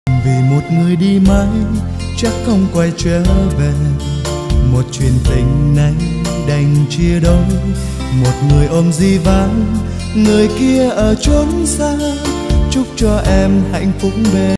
Vì một người đi mãi chắc không quay trở về, một chuyện tình này đành chia đôi. Một người ôm di vang, người kia ở chốn xa, chúc cho em hạnh phúc bên